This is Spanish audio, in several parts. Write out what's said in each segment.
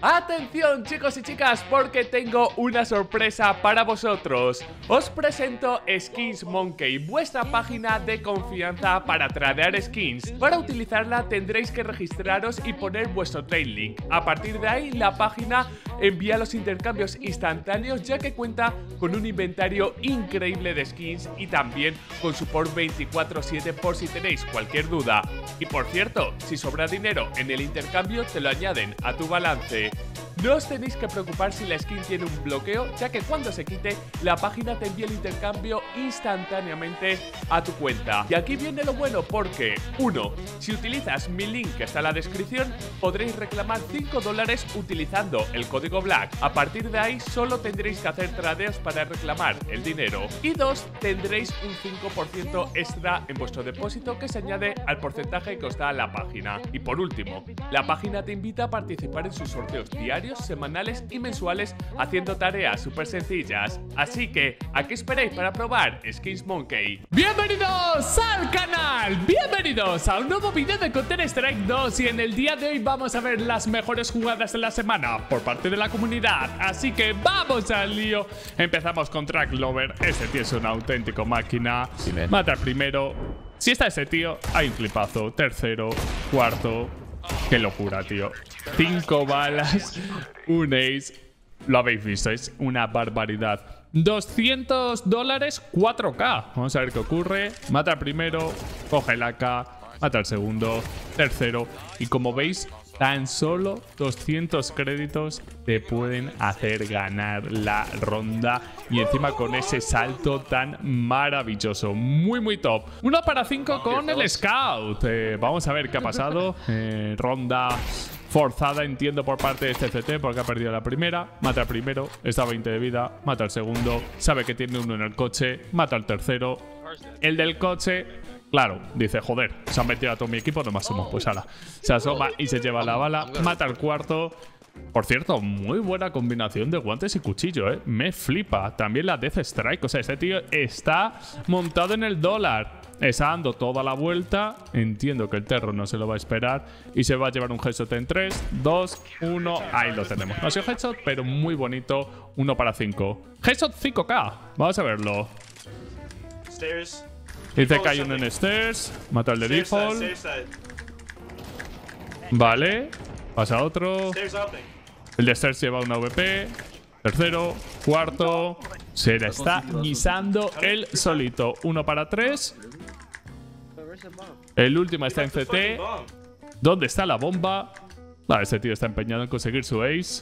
Atención chicos y chicas, porque tengo una sorpresa para vosotros. Os presento Skins Monkey, vuestra página de confianza para tradear skins. Para utilizarla tendréis que registraros y poner vuestro trade link. A partir de ahí la página envía los intercambios instantáneos, ya que cuenta con un inventario increíble de skins y también con support 24/7 por si tenéis cualquier duda. Y por cierto, si sobra dinero en el intercambio te lo añaden a tu balance. No os tenéis que preocupar si la skin tiene un bloqueo, ya que cuando se quite, la página te envía el intercambio instantáneamente a tu cuenta. Y aquí viene lo bueno porque, 1. Si utilizas mi link que está en la descripción, podréis reclamar $5 utilizando el código BLACK. A partir de ahí, solo tendréis que hacer tradeos para reclamar el dinero. Y 2. Tendréis un 5% extra en vuestro depósito que se añade al porcentaje que os da la página. Y por último, la página te invita a participar en sus sorteos diarios, semanales y mensuales haciendo tareas súper sencillas. Así que, ¿a qué esperáis para probar Skins Monkey? ¡Bienvenidos al canal! ¡Bienvenidos a un nuevo vídeo de Counter-Strike 2! Y en el día de hoy vamos a ver las mejores jugadas de la semana por parte de la comunidad. Así que ¡vamos al lío! Empezamos con Tracklover. Este tío es una auténtica máquina. Mata al primero. Si está ese tío, hay un flipazo. Tercero, cuarto. ¡Qué locura, tío! 5 balas, un ace. Lo habéis visto, es una barbaridad. $200, 4K. Vamos a ver qué ocurre. Mata al primero, coge el AK, mata al segundo, tercero. Y como veis, tan solo 200 créditos te pueden hacer ganar la ronda. Y encima con ese salto tan maravilloso. Muy top. 1 para 5 con el Scout. Vamos a ver qué ha pasado. Ronda forzada, entiendo, por parte de este CT, porque ha perdido la primera. Mata al primero, está a 20 de vida. Mata al segundo, sabe que tiene uno en el coche. Mata al tercero. El del coche, claro, dice, joder, se han metido a todo mi equipo, no me asomo. Pues ahora, se asoma y se lleva la bala. Mata al cuarto. Por cierto, muy buena combinación de guantes y cuchillo, ¿eh? Me flipa. También la Death Strike. O sea, este tío está montado en el dólar. Está dando toda la vuelta. Entiendo que el Terro no se lo va a esperar. Y se va a llevar un headshot en 3, 2, 1. Ahí lo tenemos. No ha sido headshot, pero muy bonito. 1 para 5. Headshot 5K. Vamos a verlo. Stairs. Dice que hay uno en stairs. Mata al de default. Vale. Pasa otro. El de stairs lleva una VP. Tercero. Cuarto. Se la está guisando él solito. 1 para 3. El último está en CT. ¿Dónde está la bomba? Vale, ese tío está empeñado en conseguir su ace.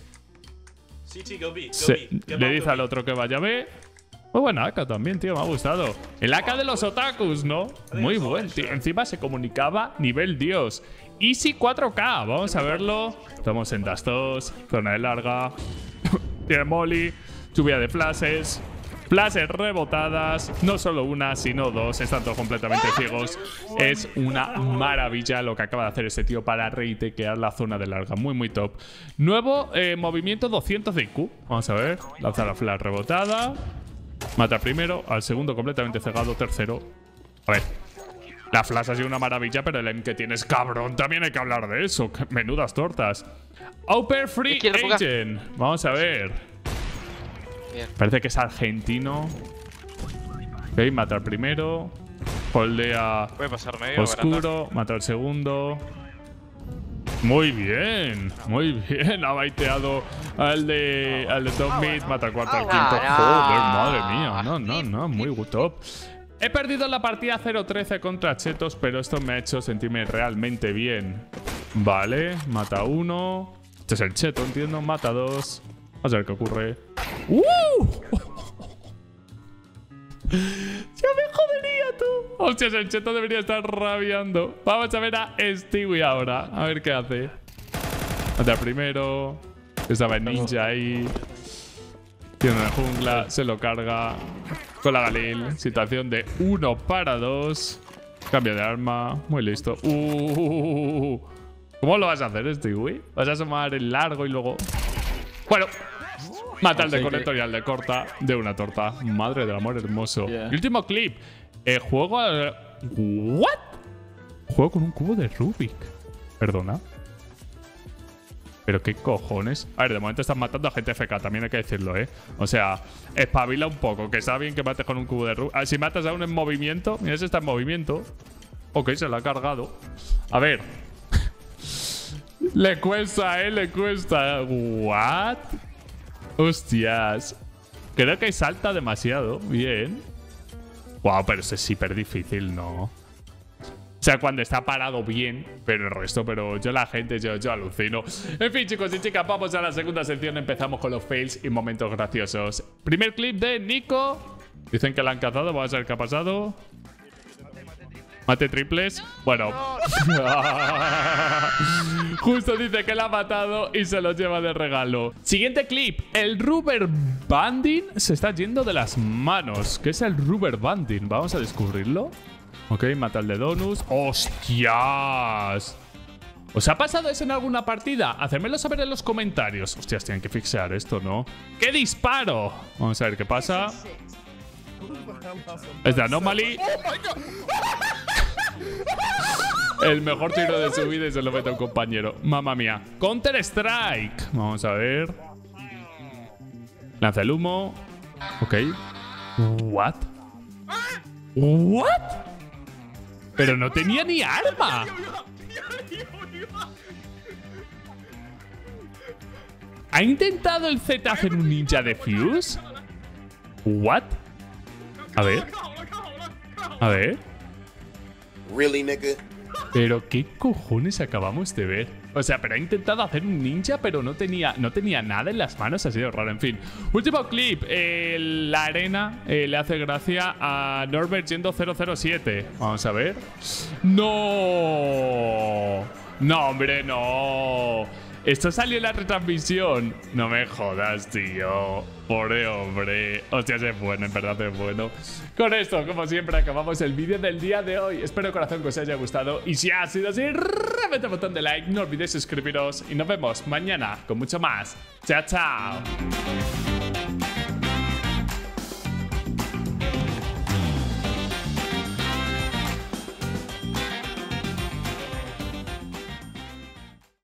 Le dice al otro que vaya a B. Muy buena AK también, tío, me ha gustado. El AK de los otakus, ¿no? Muy buen, tío. Encima se comunicaba nivel Dios. Easy 4K, vamos a verlo. Estamos en Dust 2, zona de larga. Tiene molly, lluvia de flashes. Flashes rebotadas, no solo una, sino dos. Están todos completamente ciegos. Es una maravilla lo que acaba de hacer ese tío para reitequear la zona de larga. Muy top. Nuevo movimiento 200 de IQ. Vamos a ver. Lanza la flash rebotada. Mata primero, al segundo completamente cegado, tercero. A ver. La flash ha sido una maravilla, pero el aim que tienes, cabrón, también hay que hablar de eso. Menudas tortas. Auper Free Agent. Vamos a ver. Bien. Parece que es argentino. Ok, mata al primero. Holdea oscuro. Mata al segundo. Muy bien. Ha baiteado al de top mid. Mata al cuarto, al quinto. Joder, madre mía. No. Muy top. He perdido la partida 0-13 contra Chetos, pero esto me ha hecho sentirme realmente bien. Vale, mata uno. Este es el Cheto, entiendo. Mata dos. Vamos a ver qué ocurre. ¡Ya me jodería, tú! Hostias, el Cheto debería estar rabiando. Vamos a ver a Stewie ahora. A ver qué hace. Mata primero. Estaba el ninja ahí. Tiene una jungla. Se lo carga. Con la Galil. Situación de 1 para 2. Cambio de arma. Muy listo. ¿Cómo lo vas a hacer, Stewie? ¿Vas a asomar el largo y luego...? Bueno... Mata al de conector y al de corta de una torta. Madre del amor hermoso. El último clip. Juego a... ¿What? Juego con un cubo de Rubik. Perdona. Pero qué cojones. A ver, de momento están matando a gente FK, también hay que decirlo, ¿eh? O sea, espabila un poco, que está bien que mates con un cubo de Rubik. Si matas a uno en movimiento, mira, ese está en movimiento. Ok, se lo ha cargado. A ver. Le cuesta, le cuesta. ¿What? Hostias. Creo que salta demasiado. Bien. Wow, pero ese es súper difícil, ¿no? O sea, cuando está parado bien, pero el resto, pero yo la gente, yo alucino. En fin, chicos y chicas, vamos a la segunda sección. Empezamos con los fails y momentos graciosos. Primer clip de Nico. Dicen que la han cazado, vamos a ver qué ha pasado. Mate triples. Bueno. Justo dice que la ha matado y se los lleva de regalo. Siguiente clip. El rubber banding se está yendo de las manos. ¿Qué es el rubber banding? Vamos a descubrirlo. Ok, mata al de Donus. ¡Hostias! ¿Os ha pasado eso en alguna partida? Hacedmelo saber en los comentarios. Hostias, tienen que fixear esto, ¿no? ¡Qué disparo! Vamos a ver qué pasa. Es de Anomaly. El mejor tiro de su vida y se lo mete a un compañero. Mamma mía. Counter Strike. Vamos a ver. Lanza el humo. Ok. What? What? Pero no tenía ni arma. ¿Ha intentado el Z hacer un ninja de Fuse? What? A ver. A ver. Really, nigga? Pero qué cojones acabamos de ver. O sea, pero ha intentado hacer un ninja, pero no tenía nada en las manos. Ha sido raro, en fin. Último clip. La arena le hace gracia a Norbert yendo 007. Vamos a ver. ¡No! No, hombre, no. Esto salió en la retransmisión. No me jodas, tío. Pobre hombre. Hostia, es bueno, en verdad es bueno. Con esto, como siempre, acabamos el vídeo del día de hoy. Espero de corazón que os haya gustado. Y si ha sido así, reventad el botón de like. No olvidéis suscribiros. Y nos vemos mañana con mucho más. Chao, chao.